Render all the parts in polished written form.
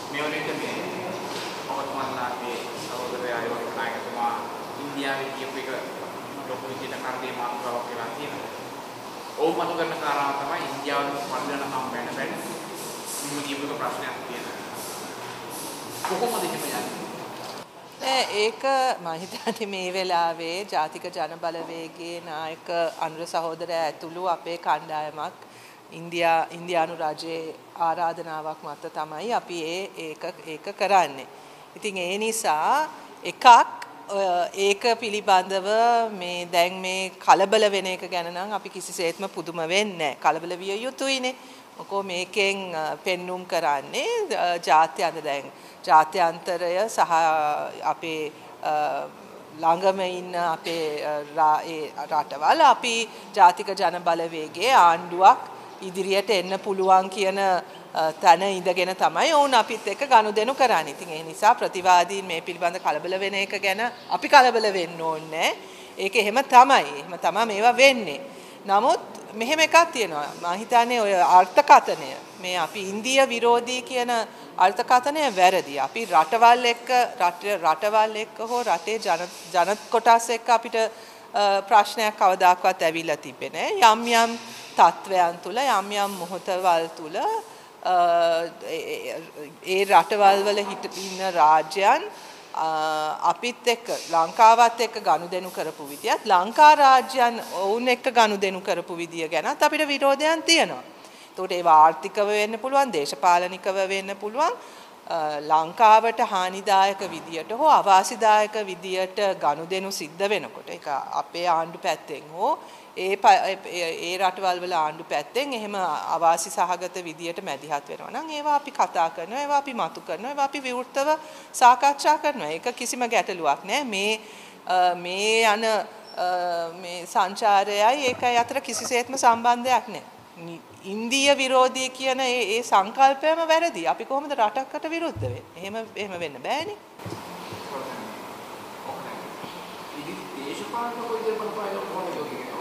මේ වගේ මේ ඔබතුමාලාගේ සහෝදරයා යෝග නායකතුමා ඉන්දියාවේ කියපු එක ලොකු විදිහට කරදේ මාතෘකාවක් කියලා තියෙනවා. ඔව් මතු කරන කාරණා තමයි ඉන්දියාවට පල්ලන හම් වෙන කියපු ප්‍රශ්නයක් තියෙනවා. කොහොමද කියන්නේ? ඒක මම හිතන්නේ මේ වෙලාවේ ජාතික ජනබලවේගයේ නායක අනුර සහෝදරයා ඇතුළු අපේ කණ්ඩායමක් ඉන්දියානු රජයේ ආරාධනාවක් මත තමයි අපි ඒක කරන්නේ. ඉතින් ඒ නිසා එකක් ඒක පිළිබඳව මේ දැන් මේ කලබල වෙන එක ගැන නම් අපි කිසිසේත්ම පුදුම වෙන්නේ නැහැ. කලබල විය යුතුයිනේ. මොකෝ මේකෙන් පෙන්눔 කරන්නේ ජාත්‍යන්තරය සහ අපේ ළඟම ඉන්න අපේ රටවල් අපි ජාතික ජන බලවේගයේ ආණ්ඩුවක් ඉදිරියට එන්න පුළුවන් කියන තැන ඉඳගෙන තමයි ඔවුන් අපිත් එක්ක ගනුදෙනු කරන්නේ. ඉතින් ඒ නිසා ප්‍රතිවාදීන් මේ පිළිබඳ කලබල වෙන එක ගැන අපි කලබල වෙන්න ඕනේ. ඒක එහෙම තමයි මේවා වෙන්නේ. නමුත් මෙහෙම එකක් තියෙනවා. මම හිතන්නේ ඔය අර්ථකථනය මේ අපි ඉන්දියා විරෝධී කියන අර්ථකථනය වැරදි. අපි රටවල් එක්ක හෝ රටේ ජන කොටස් එක්ක අපිට ප්‍රශ්නයක් කවදාකවත් ඇවිල්ලා තිබෙන්නේ නැහැ. යම් තත්වයන් තුල යම් මොහොතවල් තුල ඒ රටවල් වල ඉන්න රාජ්‍යයන් අපිත් එක්ක ලංකාවත් එක්ක ගනුදෙනු කරපු විදියත් ලංකා රාජ්‍යයන් ඔවුන් එක්ක ගනුදෙනු කරපු විදිය ගැනත් අපිට විරෝධයන් තියෙනවා. ඒකට ඒවා ආර්ථිකව වෙන්න පුළුවන්, දේශපාලනිකව වෙන්න පුළුවන්. ලංකාවට හානිදායක විදියට හෝ අවාසිදායක විදියට ගනුදෙනු සිද්ධ වෙනකොට ඒක අපේ ආණ්ඩු පැත්තෙන් හෝ ඒ රටවල් වල ආණ්ඩු පැත්තෙන් එහෙම අවාසි සහගත විදියට මැදිහත් වෙනවා නම් ඒවා අපි කතා කරනවා, ඒවා අපි මතු කරනවා, ඒවා අපි විවෘතව සාකච්ඡා කරනවා. ඒක කිසිම ගැටලුවක් නෑ. මේ යන මේ සංචාරයයි ඒකයි අතර කිසිසේත්ම සම්බන්ධයක් නෑ. ඉන්දියා විරෝධී කියන ඒ සංකල්පයම වැරදි. අපි කොහොමද රටකට විරුද්ධ වෙන්නේ? එහෙම වෙන්න බෑනේ. දේශපාලන කොයිද බලපාන කොහොමද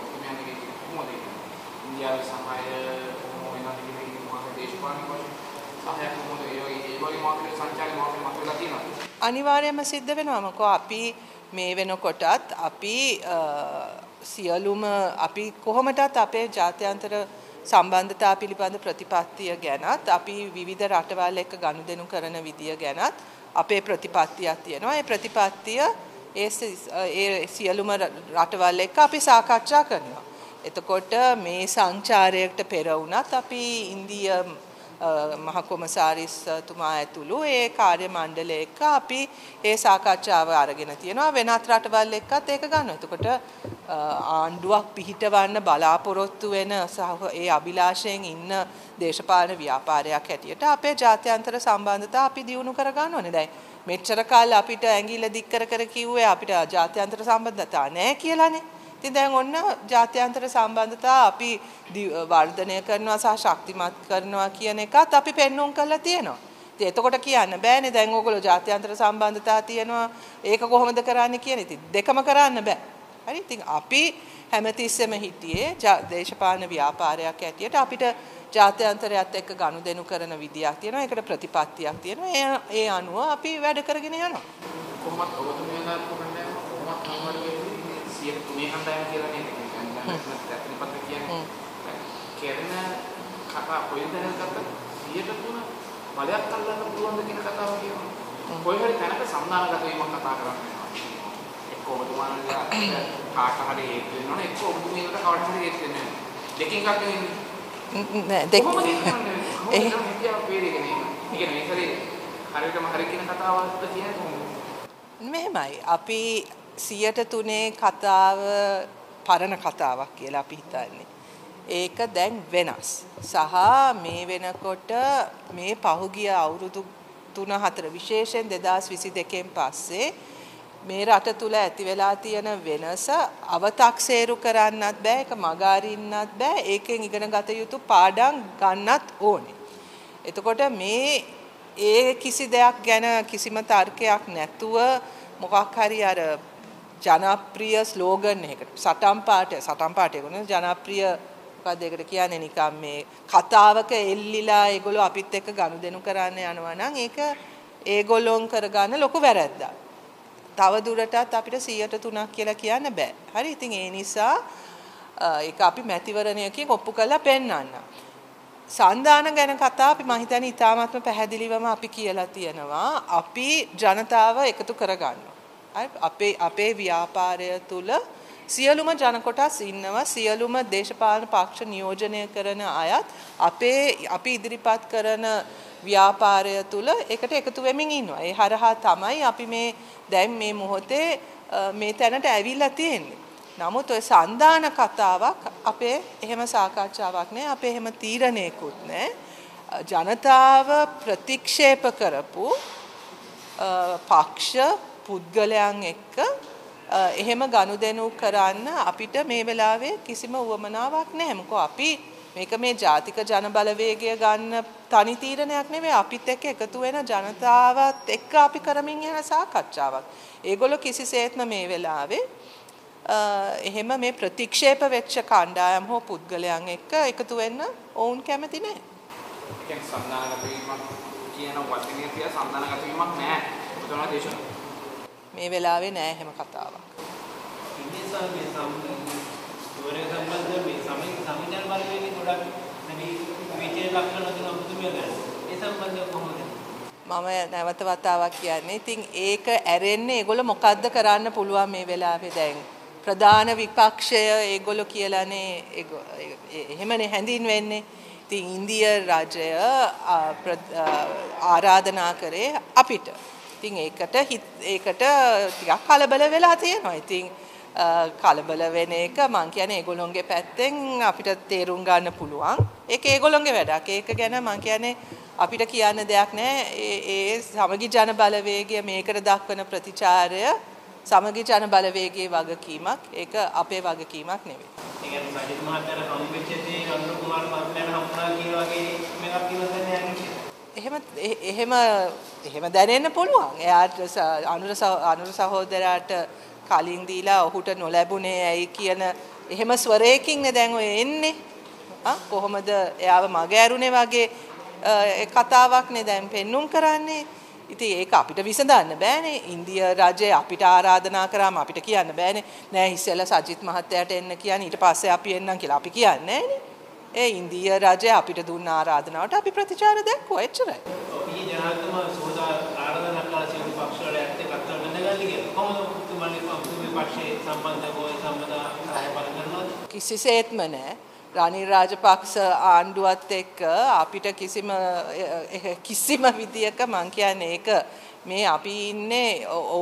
ඉන්දියාවේ සමාය කොහොම වෙනවද කියන එක මොකක්ද දේශපාලන වශයෙන් සහයක් කොහොමද ඒ වගේ මාර්ගයේ සංචාරය මාර්ගයේ මතුවලා තියෙනවා. අනිවාර්යයෙන්ම සිද්ධ වෙනවා. මොකෝ අපි මේ වෙනකොටත් අපි සියලුම අපි කොහොමදත් අපේ ජාත්‍යන්තර සම්බන්ධතා පිළිබඳ ප්‍රතිපත්තිය ගැනත් අපි විවිධ රටවල් එක්ක ගනුදෙනු කරන විදිය ගැනත් අපේ ප්‍රතිපත්තියක් තියෙනවා. ඒ ප්‍රතිපත්තිය ඒ සියලුම රටවල් එක්ක අපි සාකච්ඡා කරනවා. එතකොට මේ සංචාරයකට පෙර වුණත් අපි ඉන්දියා මහ කොමසාරිස්තුමා ඇතුළු ඒ කාර්ය මණ්ඩලය එක්ක අපි ඒ සාකච්ඡාව අරගෙන තියෙනවා. වෙනත් රටවල් එක්කත් ඒක ගන්නවා. එතකොට ආණ්ඩුවක් පිහිටවන්න බලාපොරොත්තු වෙන සහ ඒ අභිලාෂයෙන් ඉන්න දේශපාලන ව්‍යාපාරයක් හැටියට අපේ ජාත්‍යන්තර සම්බන්ධතා අපි දියුණු කර ගන්න ඕනේ. දැන් මෙච්චර කාලෙ අපිට ඇඟිල්ල දික් කර කිව්වේ අපිට ජාත්‍යන්තර සම්බන්ධතා නැහැ කියලානේ. ඉතින් දැන් ඔන්න ජාත්‍යන්තර සම්බන්ධතා අපි වර්ධනය කරනවා සහ ශක්තිමත් කරනවා කියන එකත් අපි පෙන්වුම් කරලා තියෙනවා. ඉතින් එතකොට කියන්න බෑනේ දැන් ඕගොල්ලෝ ජාත්‍යන්තර සම්බන්ධතා තියෙනවා ඒක කොහොමද කරන්නේ කියන ඉතින් දෙකම කරන්න බෑ. හරි ඉතින් අපි හැමතිස්සෙම හිටියේ දේශපාලන ව්‍යාපාරයක් ඇටියට අපිට ජාත්‍යන්තරයත් එක්ක ගනුදෙනු කරන විදියක් තියෙනවා. ඒකට ප්‍රතිපත්තියක් තියෙනවා. ඒ අනුව අපි වැඩ කරගෙන යනවා. කොහොමද ඔබතුමියලා කොහොමද මේ හන්දයන් කියලා නේද කියන්නේ ඇත්තටම කියන්නේ කෙරෙන කතා කොයිද දැනගත්ත 103 බලයක් අල්ලන්න පුළුවන්ද කියන කතාව කියනවා. කොයි හරි තැනක සම්මානගත වීමක් කතා කරන්නේ. එක්ක ඔබතුමාලා කාට හරි ඒක වෙනවනේ එක්ක ඔබතුමියකට කවට හරි ඒක වෙන්නේ. දෙකකින් එකක් වෙන්නේ. නෑ දෙක එහෙම හරියටම හරි කියන කතාවක්ද කියන්නේ කොහොමද? මෙහෙමයි අපි 103 කතාව පරණ කතාවක් කියලා අපි හිතන්නේ. ඒක දැන් වෙනස්. සහ මේ වෙනකොට මේ පහුගිය අවුරුදු 3-4 විශේෂයෙන් 2022න් පස්සේ මේ රට තුල ඇති වෙලා තියෙන වෙනස අව탁සේරු කරන්නත් බෑ, ඒක මගහරින්නත් බෑ. ඒකෙන් ඉගෙන ගත යුතු පාඩම් ගන්නත් ඕනේ. එතකොට ඒ කිසි දෙයක් ගැන කිසිම තර්කයක් නැතුව මොකක් හරි අර ජනප්‍රිය ස්ලෝගන් එකකට සටන් පාඨය කොහොමද ජනප්‍රිය මොකක්ද ඒකට කියන්නේ නිකම් මේ කතාවක එල්ලිලා ඒගොල්ලෝ අපිත් එක්ක ගනුදෙනු කරන්න යනවා නම් ඒක ඒගොල්ලොන් කරගන්න ලොකු වැරැද්දක්. තව දුරටත් අපිට 103ක් කියලා කියන්න බෑ. හරි. ඉතින් ඒ නිසා ඒක අපි මැතිවරණයකින් ඔප්පු කරලා පෙන්නන්න. සන්දාන ගැන කතා අපි මම හිතන්නේ ඉතාමත්ම පැහැදිලිවම අපි කියලා තියෙනවා. අපි ජනතාව එකතු කරගන්නවා. අපේ ව්‍යාපාරය තුල සියලුම ජන කොටස් ඉන්නවා. සියලුම දේශපාලන පක්ෂ නියෝජනය කරන අයත් අපි ඉදිරිපත් කරන ව්‍යාපාරය තුල එකට එකතු වෙමින් ඉන්නවා. ඒ හරහා තමයි අපි දැන් මේ මොහොතේ මේ තැනට ඇවිල්ලා තියෙන්නේ. නමුත් ඔය සන්දාන කතාවක් අපේ එහෙම සාකච්ඡාවක් නෑ. අපේ එහෙම තීරණයකුත් නෑ. ජනතාව ප්‍රතික්ෂේප කරපු පක්ෂ පුද්ගලයන් එක්ක එහෙම ගනුදෙනු කරන්න අපිට මේ වෙලාවේ කිසිම උවමනාවක් නැහැ. මොකද අපි මේක මේ ජාතික ජන බලවේගය ගන්න තනි තීරණයක් නෙවෙයි. අපිත් එක්ක එකතු වෙන ජනතාවත් එක්ක අපි කරමින් යන සාකච්ඡාවක්. ඒගොල්ලෝ කිසිසේත්ම මේ වෙලාවේ එහෙම මේ ප්‍රතික්ෂේප වෙච්ච කණ්ඩායම් හෝ පුද්ගලයන් එක්ක එකතු වෙන්න ඔවුන් කැමති නැහැ. ඒක සම්දානගත වීමක් කියන වචනේ තියා සම්දානගත වීමක් නැහැ. මොකද දේශන මේ වෙලාවේ නෑ එහෙම කතාවක්. මම නැවත වතාවක් කියන්නේ ඉතින් ඒක ඇරෙන්නේ ඒගොල්ලෝ මොකද්ද කරන්න පුළුවන් මේ වෙලාවේ දැන් ප්‍රධාන විපක්ෂය ඒගොල්ලෝ කියලානේ එහෙමනේ හැඳින්වෙන්නේ. ඉතින් ඉන්දියා රාජ්‍යය ආරාධනා කරේ අපිට. ඉතින් ඒකට ටිකක් කලබල වෙලා තියෙනවා. ඉතින් කලබල වෙන එක මං කියන්නේ ඒගොල්ලොන්ගේ පැත්තෙන් අපිට තේරුම් ගන්න පුළුවන්. ඒක ඒගොල්ලොන්ගේ වැඩක්. ඒක ගැන මං කියන්නේ අපිට කියන්න දෙයක් නැහැ. ඒ සමගි ජන බලවේගය මේකට දක්වන ප්‍රතිචාරය සමගි ජන බලවේගයේ වගකීමක්. ඒක අපේ වගකීමක් නෙවෙයි. ඒ කියන්නේ සජිත් මහත්තයාට හම්බෙච්ච දේ අනුර කුමාර මහත්මයාට හම්බුනා කියන වගේ මේකක් ඉවසන්නේ නැහැ. එහෙම දැනෙන්න පුළුවන්. එයාට අනුර සහෝදරයාට කලින් දීලා ඔහුට නොලැබුණේ ඇයි කියන එහෙම ස්වරයකින් දැන් ඔය එන්නේ. කොහොමද එයාව මග ඇරුනේ වගේ කතාවක් නේ දැන් පෙන්눔 කරන්නේ. ඉතින් ඒක අපිට විසඳන්න බෑනේ. ඉන්දියා රජය අපිට ආරාධනා කරාම අපිට කියන්න බෑනේ. නෑ ඉස්සෙල්ලා සජිත් මහත්තයාට එන්න කියන්නේ ඊට පස්සේ අපි එන්නම් කියලා අපි කියන්නේ නෑනේ. ඒ ඉන්දියා රජය අපිට දුන්න ආරාධනාවට අපි ප්‍රතිචාර දැක්වුවා එච්චරයි. ඊ ජනාධිපතිතුම සෝදා ආරාධනා කළා සියලු පක්ෂ වලට කතා බඳගන්න කියලා. කොහොමද ඔබතුමාගේ පක්ෂයේ සම්බන්ධව සහය බල කරනවද? කිසිසේත්ම නෑ. රනිල් රාජපක්ෂ ආණ්ඩුවත් එක්ක අපිට කිසිම විදියක මං කියන්නේ ඒක මේ අපි ඉන්නේ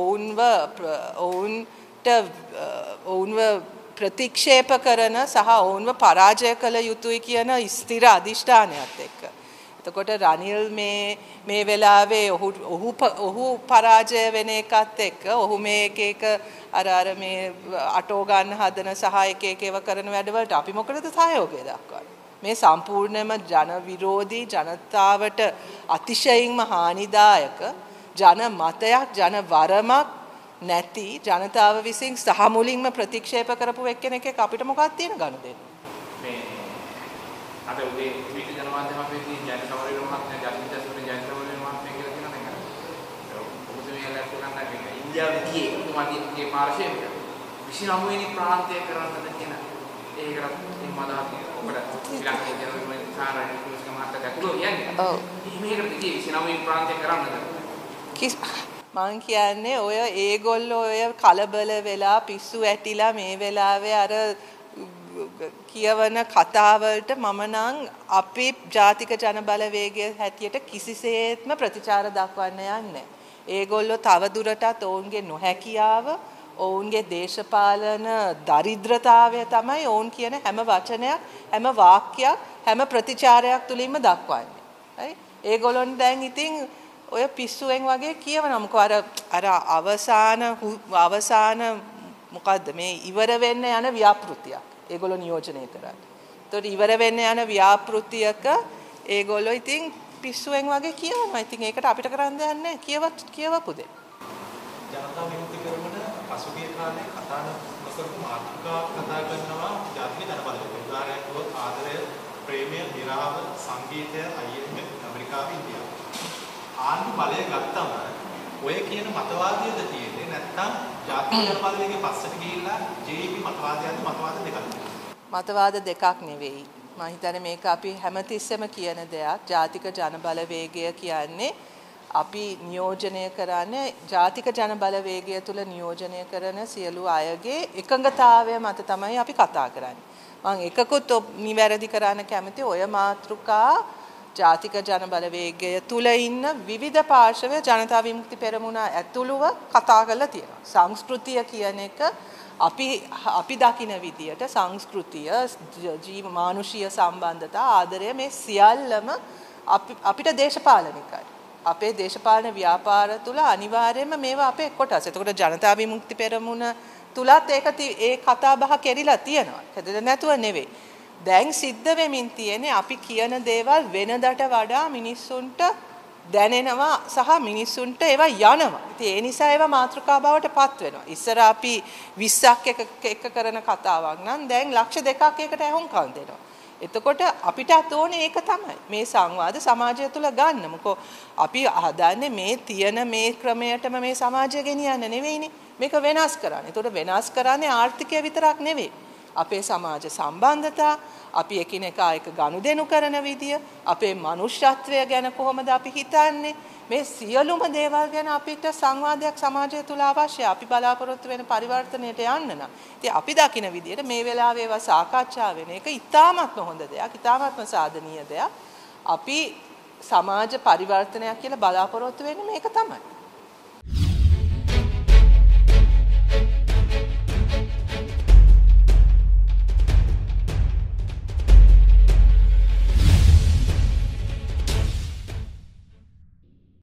ඔවුන්ව ප්‍රතික්ෂේප කරන සහ ඔවුන්ව පරාජය කළ යුතුයි කියන ස්ථිර අධිෂ්ඨානයත් එක්ක. එතකොට රනිල් මේ වෙලාවේ ඔහු පරාජය වෙන එකත් එක්ක ඔහු මේ එක අර මේ අටෝ ගන්න හදන සහ එක ඒවා කරන වැඩවලට අපි මොකටද සහයෝගය දක්වන්නේ? මේ සම්පූර්ණයෙන්ම ජන විරෝධී ජනතාවට අතිශයින්ම හානිදායක ජන මතයක් ජන වරමක් නැති ජනතාව විසින් සහ මුලින්ම ප්‍රතික්ෂේප කරපු එක්කෙනෙක් එක්ක අපිට මොකක්ද තියෙන ගනුදෙනු? මේ අද උදේ ට්විටර් ජනමාධ්‍යමේදී ජයන්ත සමරවීර මහත්මයා ජාතික ජයන්ත සමරවීර මහත්මයා කියලා කියන එක. ඔබතුමියලා කියනවා ඉන්දියාවේ ඔබතුමාගේ පාර්ශවයෙන් 29 වෙනි ප්‍රාන්තය කරන්නද කියන ඒකට මම ඔබට ශ්‍රී ලංකාවේ ජනමාධ්‍යමේ සාරාංශ කුලස්ක මහත්තයා දැක්කෝ කියන්නේ. ඔව්. මේකට 29 වෙනි ප්‍රාන්තය කරන්නද? මං කියන්නේ ඔය ඒගොල්ලෝ ඔය කලබල වෙලා පිස්සු ඇටිලා මේ වෙලාවේ අර කියවන කතාවලට මම නම් අපේ ජාතික ජන බලවේගය හැටියට කිසිසේත්ම ප්‍රතිචාර දක්වන්න යන්නේ. ඒගොල්ලෝ තව දුරටත් ඔවුන්ගේ නොහැකියාව, ඔවුන්ගේ දේශපාලන දරිද්‍රතාවය තමයි ඔවුන් කියන හැම වචනයක්, හැම වාක්‍යයක්, හැම ප්‍රතිචාරයක් තුලින්ම දක්වන්නේ. හරි? ඒගොල්ලොන් දැන් ඉතින් ඔය පිස්සුවෙන් වගේ කියවනවා. මොකද අර අවසාන මොකද්ද මේ ඉවර වෙන්න යන ව්‍යාපෘතියක් ඒගොල්ලෝ නියෝජනය කරන්නේ. ඒතකොට ඉවර වෙන්න යන ව්‍යාපෘතියක ඒගොල්ලෝ ඉතින් පිස්සුවෙන් වගේ කියවනවා. ඉතින් ඒකට අපිට කරන්න දෙයක් නැහැ. කියවපු දෙයක්. ජනතා විමුක්ති පෙරමුණ පසුගිය කාලේ කතාන කරපු මාතෘකා කතා කරනවා ජාතික ජනබලවේග. උදාහරණයක් වුණොත් ආදරය, ප්‍රේමය, විරාම, සංගීතය, IMF, ඇමරිකාව, ඉන්දියාව. ආණ්ඩු බලය ගත්තම ඔය කියන මතවාදයද තියෙන්නේ නැත්නම් ජාතික ජනබලවේගයේ පස්සට ගිහිල්ලා JP මතවාදයන්ද මතවාද දෙකක්ද? මතවාද දෙකක් නෙවෙයි. මම හිතන්නේ මේක අපි හැමතිස්සෙම කියන දෙයක්. ජාතික ජනබලවේගය කියන්නේ අපි නියෝජනය කරන්නේ ජාතික ජනබලවේගය තුල නියෝජනය කරන සියලු අයගේ එකඟතාවය මත තමයි අපි කතා කරන්නේ. මම එකකුත් නිවැරදි කරන්න කැමති ඔය මාතෘකා ජාතික ජනබලවේගය තුල ඉන්න විවිධ පාර්ශව ජනතා විමුක්ති පෙරමුණ ඇතුළුව කතා කරලා තියෙනවා. සංස්කෘතිය කියන එක අපි දකින විදියට සංස්කෘතිය මානුෂීය සම්බන්ධතා ආදරය මේ සියල්ලම අපිට දේශපාලනිකයි. අපේ දේශපාලන ව්‍යාපාර තුල අනිවාර්යයෙන්ම මේවා අපේ කොටස්. එතකොට ජනතා විමුක්ති පෙරමුණ තුලත් ඒ කතා බහ කෙරිලා තියෙනවා. හැදෙන්නේ නැතුව නෙවෙයි. දැන් සිද්ධ වෙමින් තියෙන්නේ අපි කියන දේවල් වෙනදට වඩා මිනිස්සුන්ට දැනෙනවා සහ මිනිස්සුන්ට ඒවා යනවා. ඉතින් ඒ නිසා ඒවා මාතෘකා බවට පත් වෙනවා. ඉස්සර අපි 20ක් එක කරන කතාවක් නම් දැන් ලක්ෂ 2ක් එකට ඇහුම්කන් දෙනවා. එතකොට අපිටත් ඕනේ ඒක තමයි. මේ සංවාද සමාජය තුල ගන්න. මොකෝ අපි හදන්නේ මේ තියෙන මේ ක්‍රමයටම මේ සමාජය ගෙනියන්න නෙවෙයිනේ. මේක වෙනස් කරන්න. එතකොට වෙනස් කරන්නේ ආර්ථිකය විතරක් නෙවෙයි. අපේ සමාජ සම්බන්ධතා, අපි එකිනෙකා එක ගනුදෙනු කරන විදිය, අපේ මනුෂ්‍යත්වය ගැන කොහොමද අපි හිතන්නේ, මේ සියලුම දේවල් ගැන අපිට සංවාදයක් සමාජය තුල අවශ්‍යයි. අපි බලාපොරොත්තු වෙන පරිවර්තනයට යන්න නම්. ඉතින් අපි දකින විදියට මේ වෙලාවේ ඒවා සාකච්ඡා වෙන එක ඉතාමත්ම හොඳ දෙයක්, ඉතාමත්ම සාධනීය දෙයක්. අපි සමාජ පරිවර්තනයක් කියලා බලාපොරොත්තු වෙන්නේ මේක තමයි.